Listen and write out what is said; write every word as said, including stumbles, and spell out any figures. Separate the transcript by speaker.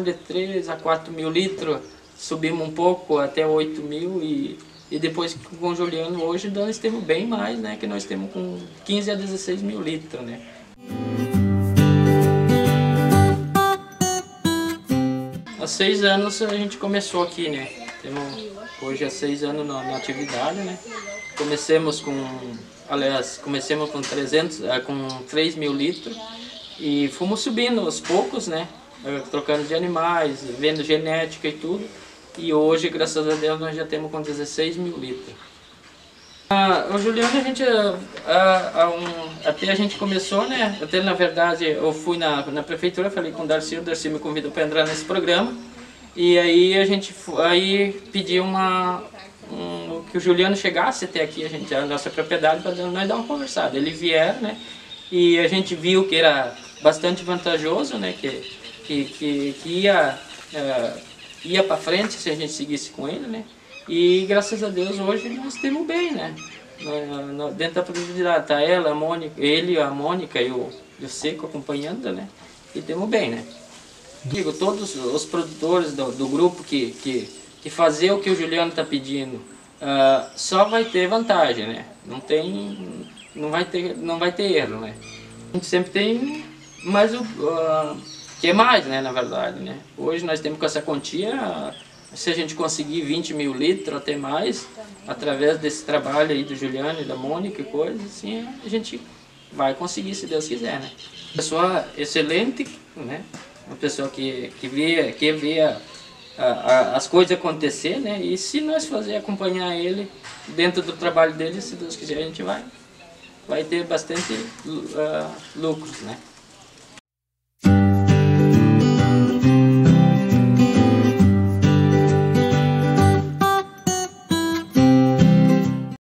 Speaker 1: de três a quatro mil litros, subimos um pouco até oito mil e, e depois com o Juliano hoje nós temos bem mais, né? Que nós temos com quinze a dezesseis mil litros, né? Há seis anos a gente começou aqui, né? Temos hoje há seis anos na, na atividade, né? Comecemos com, aliás, comecemos com trezentos, com três mil litros e fomos subindo aos poucos, né? Trocando de animais, vendo genética e tudo. E hoje, graças a Deus, nós já temos com dezesseis mil litros. Ah, o Juliano, a gente, ah, ah, um, até a gente começou, né? Até na verdade, eu fui na, na prefeitura, falei com o Darcy, o Darcy me convidou para entrar nesse programa. E aí a gente aí pediu uma, um, que o Juliano chegasse até aqui, a, gente, a nossa propriedade, para nós dar uma conversada. Ele vier, né? E a gente viu que era bastante vantajoso, né? Que, que, que, que ia, uh, ia para frente se a gente seguisse com ele, né? E graças a Deus hoje nós estamos bem, né? No, no, dentro da produtividade, tá ela, a Mônica, ele, a Mônica e o, e o Seco acompanhando, né? E estamos bem, né? Digo, todos os produtores do, do grupo que, que, que fazer o que o Juliano está pedindo, uh, só vai ter vantagem, né? Não tem, não vai ter, não vai ter erro, né? A gente sempre tem mais o uh, que mais, né? Na verdade, né? Hoje nós temos com essa quantia, se a gente conseguir vinte mil litros até mais, através desse trabalho aí do Juliano e da Mônica e coisas assim, a gente vai conseguir, se Deus quiser, né? Pessoa excelente, né? Uma pessoa que, que vê, que vê a, a, as coisas acontecer, né? E se nós fazer acompanhar ele dentro do trabalho dele, se Deus quiser, a gente vai, vai ter bastante uh, lucros, né?